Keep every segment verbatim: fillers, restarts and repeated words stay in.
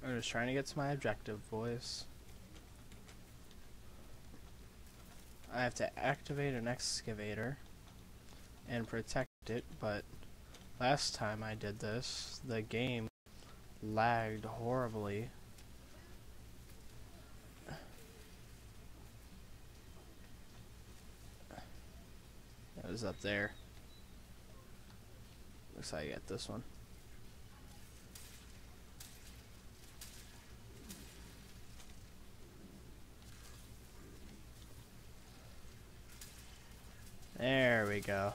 I'm just trying to get to my objective, boys. I have to activate an excavator and protect it, but last time I did this, the game lagged horribly. It was up there. Looks like I get this one. There we go.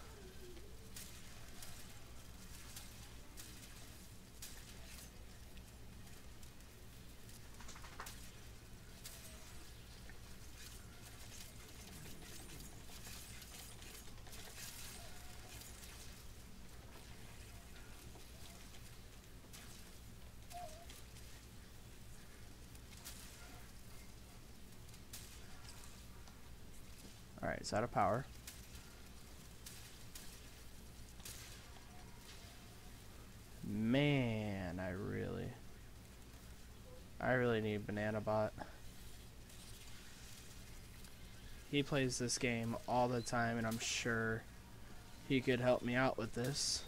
Alright, it's out of power. Man, I really, I really need Banana Bot. He plays this game all the time, and I'm sure he could help me out with this.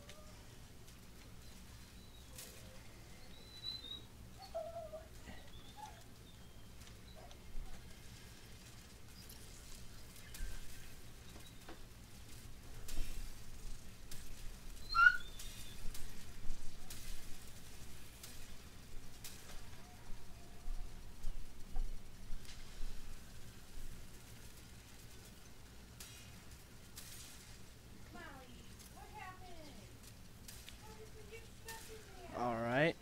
Alright.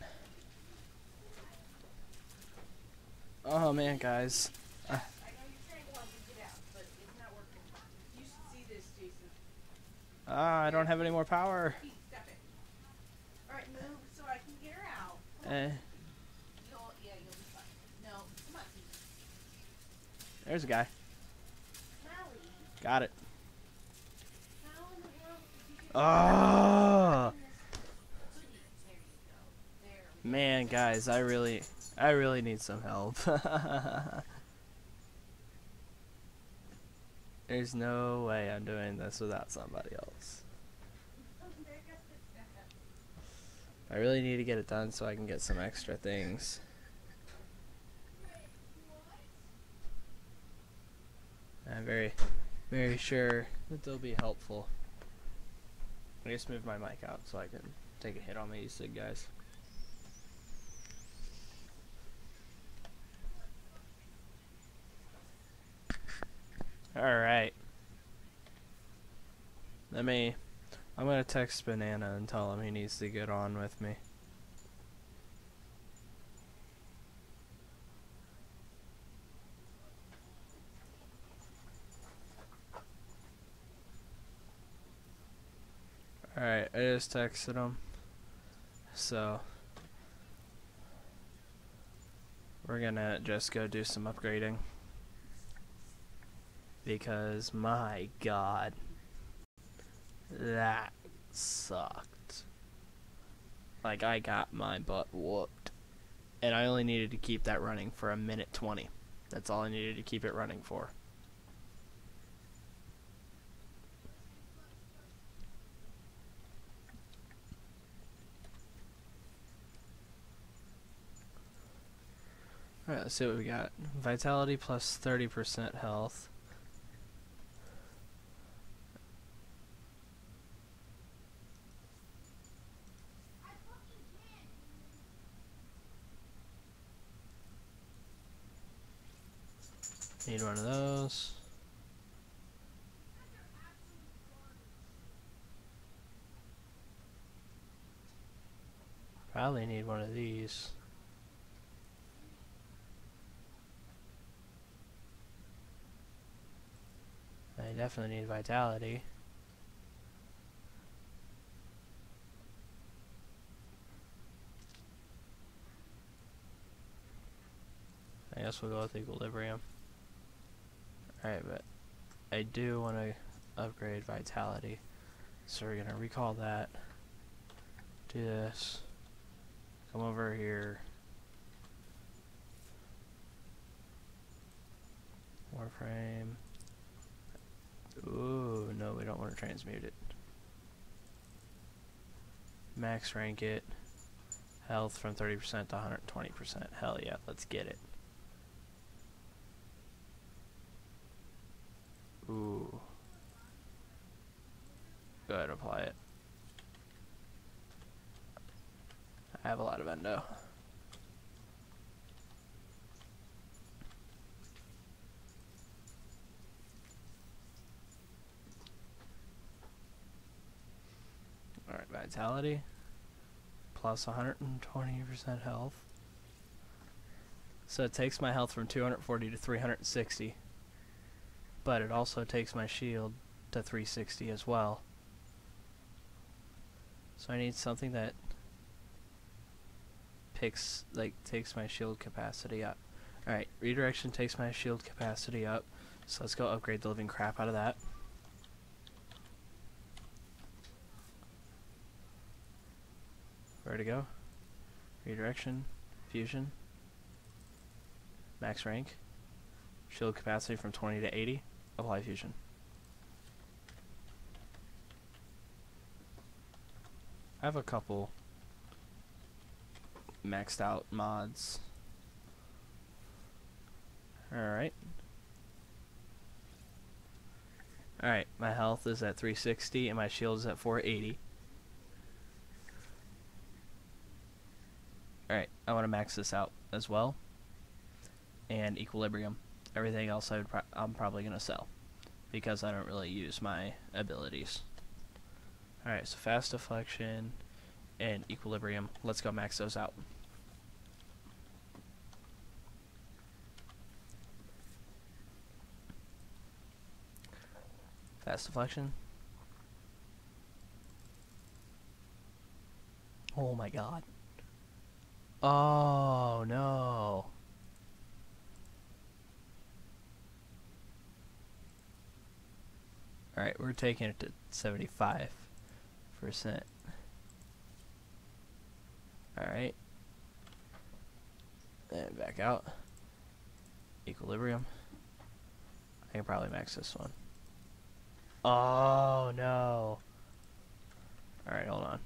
Oh man, guys. Uh, I know you're trying to help me get out, but it's not working. You should see this, Jason. ah, I don't have any more power. Pete, step it. Alright, move so I can get her out. Eh, You'll, yeah, you'll be fine. No, come on, Pete. there's a guy. Molly, Got it. how in the world did you get Oh this? There you go. There we go. man, guys, I really, I really need some help. There's no way I'm doing this without somebody else. I really need to get it done so I can get some extra things. I'm very, very sure that they'll be helpful. I just moved my mic out so I can take a hit on these sig guys. Alright. Let me... I'm gonna text Banana and tell him he needs to get on with me. Alright, I just texted him. So... we're gonna just go do some upgrading. Because, my god, that sucked. Like, I got my butt whooped. And I only needed to keep that running for a minute twenty. That's all I needed to keep it running for. Alright, let's see what we got. Vitality plus thirty percent health. Need one of those. Probably need one of these. I definitely need vitality. I guess we'll go with equilibrium. Alright, but I do want to upgrade vitality. So we're going to recall that. Do this. Come over here. Warframe. Ooh, no, we don't want to transmute it. Max rank it. Health from thirty percent to one hundred twenty percent. Hell yeah, let's get it. Ooh. Go ahead and apply it. I have a lot of endo. Alright, vitality. Plus one hundred twenty percent health. So it takes my health from two hundred forty to three hundred sixty. But it also takes my shield to three sixty as well. So I need something that picks, like, takes my shield capacity up. Alright, redirection takes my shield capacity up. So let's go upgrade the living crap out of that. Where to go? Redirection, fusion, max rank, shield capacity from twenty to eighty, apply fusion. I have a couple maxed out mods. Alright. Alright, my health is at three sixty and my shield is at four eighty. Alright, I want to max this out as well. And equilibrium. Everything else I would pro I'm probably going to sell, because I don't really use my abilities. Alright, so fast deflection and equilibrium. Let's go max those out. Fast deflection. Oh my god. Oh no. Alright, we're taking it to seventy-five percent. Alright. And back out. Equilibrium. I can probably max this one. Oh no. Alright, hold on.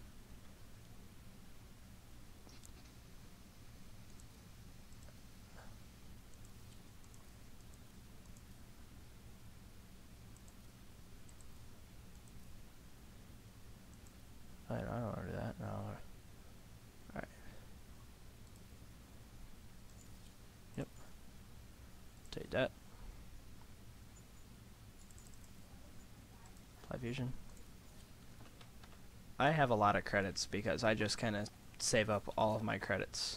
I don't, I don't want to do that. No. Alright. Yep. Take that. Apply fusion. I have a lot of credits because I just kind of save up all of my credits.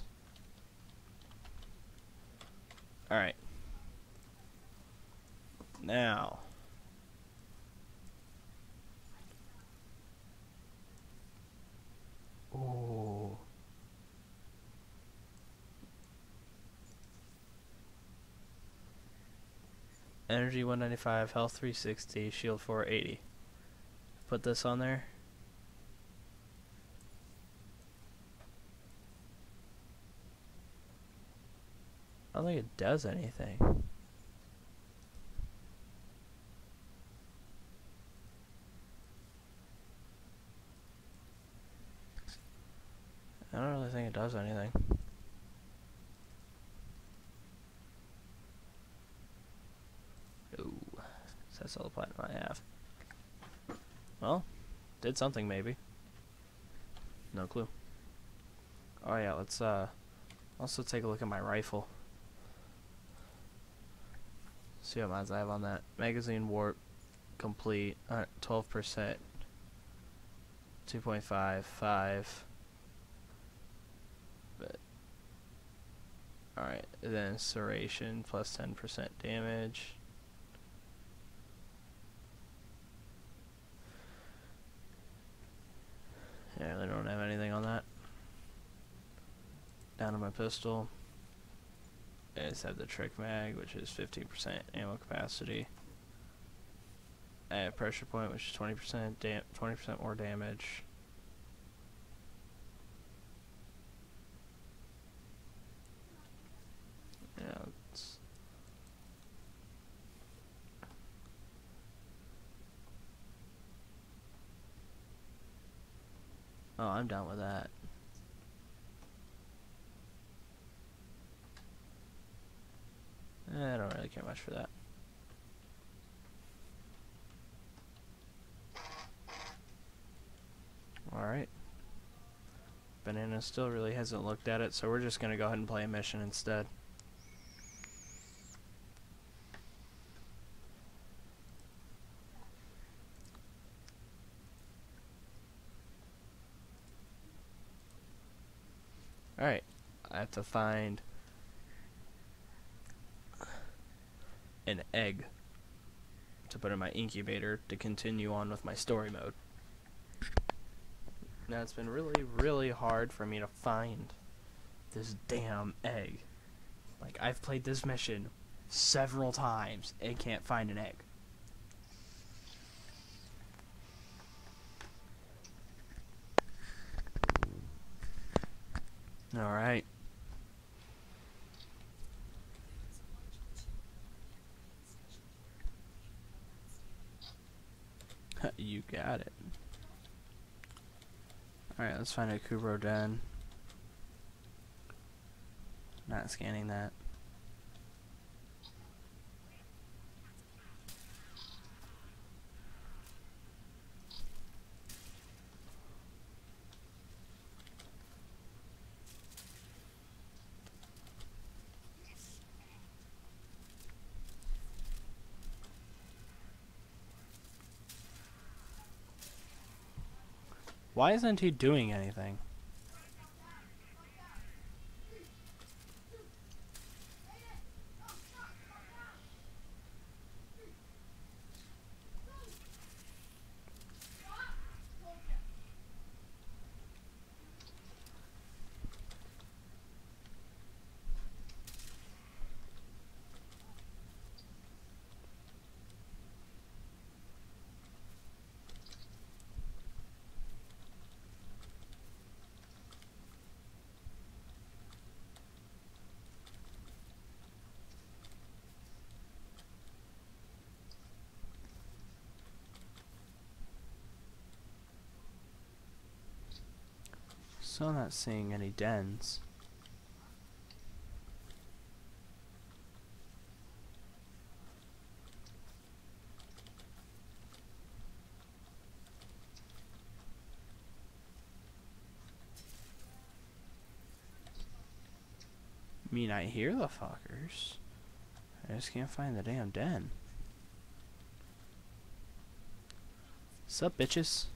Alright. Now. Ooh. Energy one ninety-five, health three sixty, shield four eighty. Put this on there. I don't think it does anything. I don't really think it does anything. Ooh, so that's all the platinum I have. Well, did something maybe. No clue. Oh yeah, let's uh also take a look at my rifle. See what mods I have on that. Magazine warp complete, uh, twelve percent, two point five, five. But alright, then serration plus ten percent damage. Yeah, they don't have anything on that. Down to my pistol. I just have the trick mag, which is fifteen percent ammo capacity. I have pressure point, which is twenty percent, dam twenty percent more damage. Yeah, it's Oh, I'm down with that. I don't really care much for that. Alright. Banana still really hasn't looked at it, so we're just gonna go ahead and play a mission instead. Alright. I have to find an egg to put in my incubator to continue on with my story mode. Now it's been really, really hard for me to find this damn egg. Like, I've played this mission several times and can't find an egg. Alright. You got it. Alright, let's find a Kubro Den. Not scanning that. Why isn't he doing anything? So I'm not seeing any dens. I mean, I hear the fuckers. I just can't find the damn den. Sup, bitches?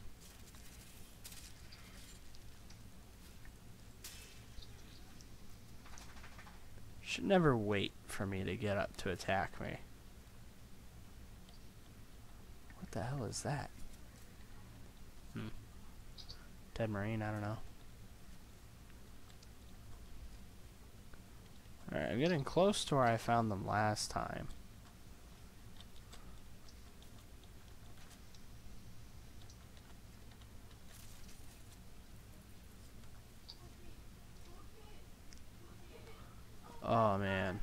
Should never wait for me to get up to attack me. What the hell is that? Hmm. Dead Marine, I don't know. Alright, I'm getting close to where I found them last time. Oh man.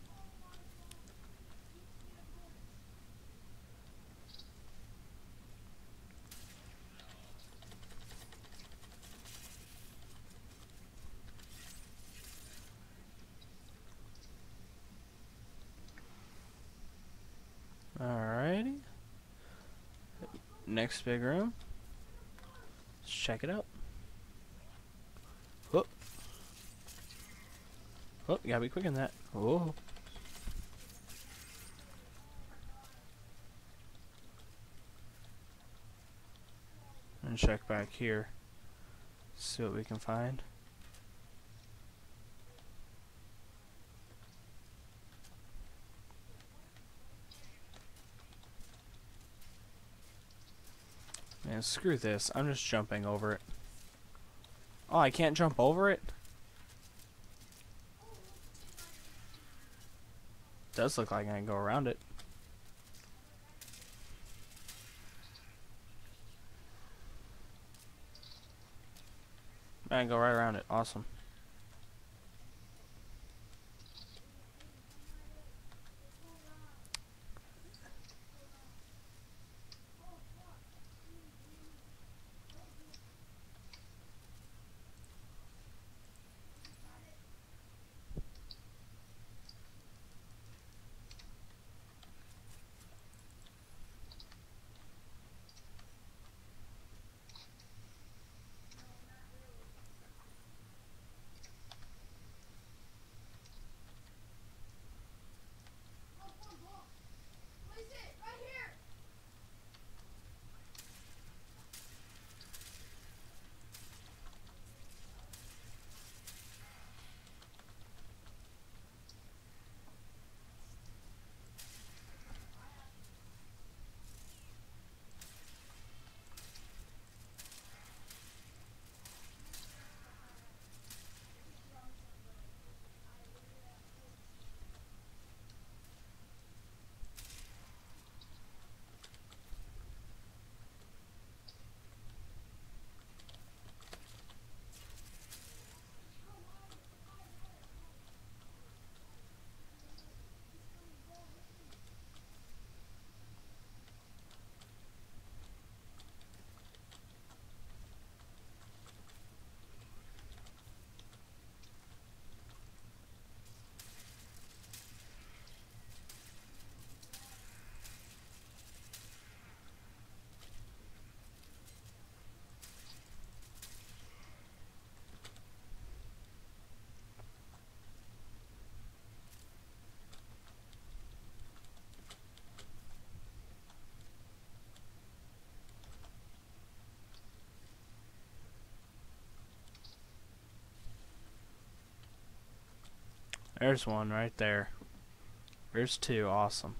Alrighty. Next big room. Let's check it out. Whoop. Oh, you gotta be quick on that. Oh. And check back here. See what we can find. Man, screw this. I'm just jumping over it. Oh, I can't jump over it? Does look like I can go around it. I can go right around it. Awesome. There's one right there. There's two. Awesome.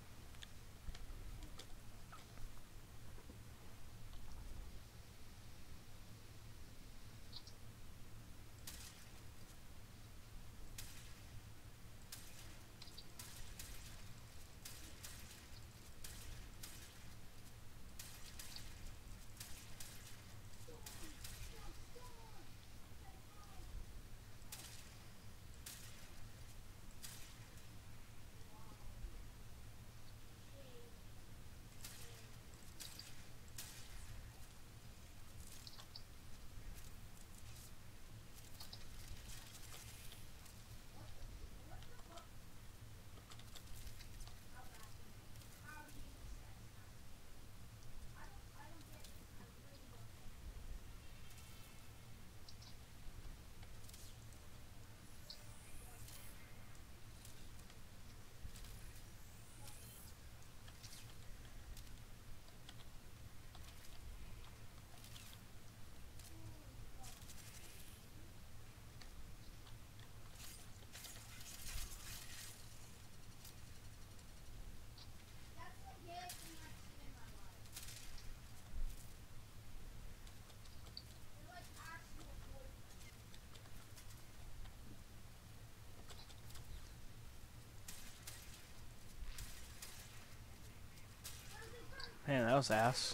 Man, that was ass.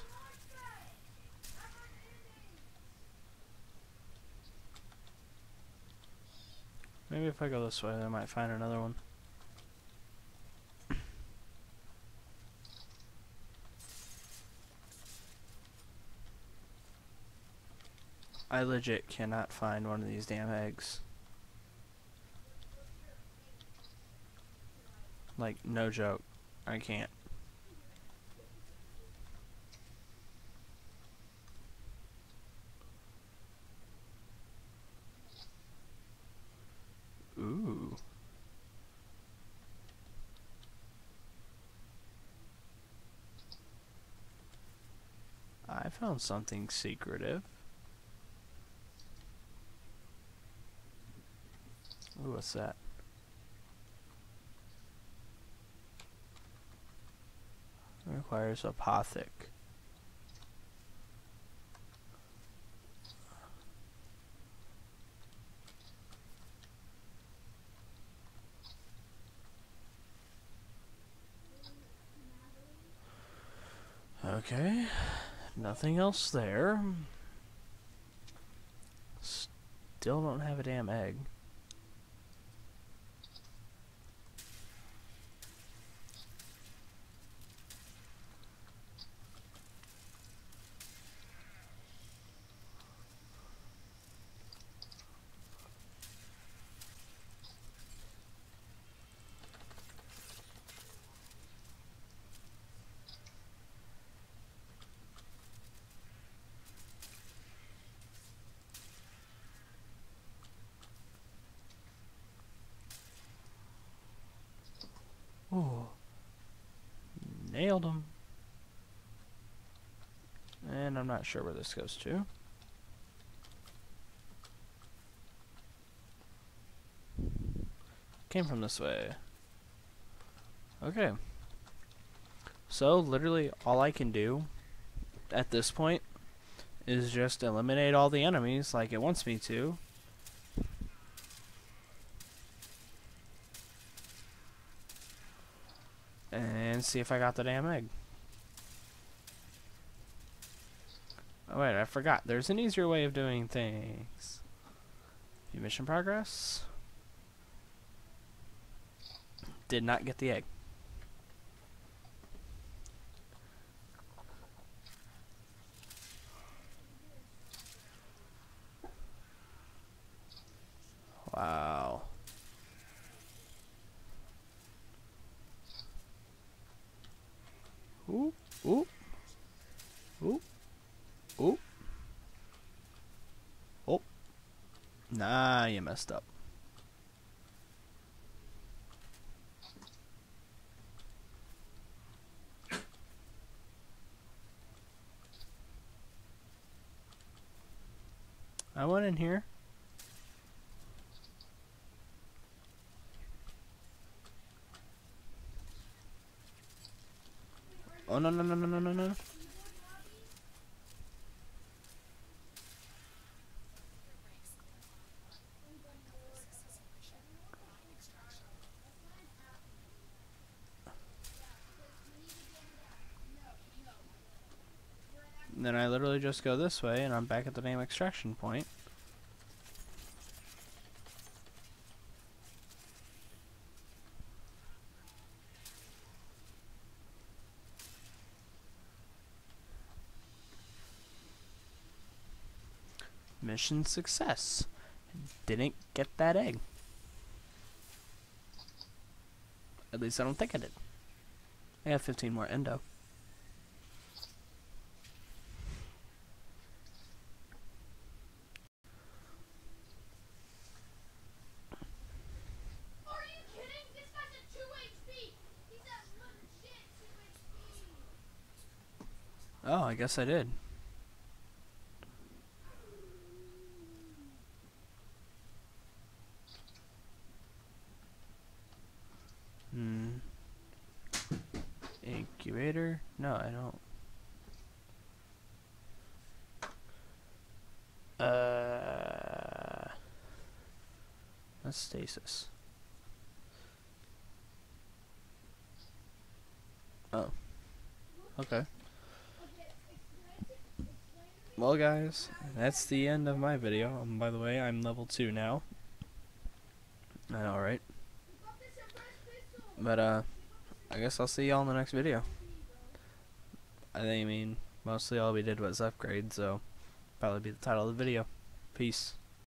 Maybe if I go this way, I might find another one. I legit cannot find one of these damn eggs. Like, no joke. I can't. Ooh. I found something secretive. Ooh, what's that? Requires apothic. Okay, nothing else there. Still don't have a damn egg. Ooh. Nailed him. And I'm not sure where this goes to. Came from this way. Okay. So, literally, all I can do at this point is just eliminate all the enemies like it wants me to. And see if I got the damn egg. Oh wait, I forgot. There's an easier way of doing things. View mission progress. Did not get the egg. Wow. Ooh, ooh, ooh, ooh. Oh. Nah, you messed up. I went in here. Oh, no, no, no, no, no, no, no. Then I literally just go this way, and I'm back at the main extraction point. Mission success. Didn't get that egg. At least I don't think I did. I got fifteen more endo. Are you kidding? This guy's at two H P. He's at legit two H P. Oh, I guess I did. Hmm. Incubator? No, I don't. Uh. That's stasis. Oh. Okay. Well, guys, that's the end of my video. Um, by the way, I'm level two now. I know, right? But, uh, I guess I'll see y'all in the next video. I think, I mean, mostly all we did was upgrade, so probably be the title of the video. Peace.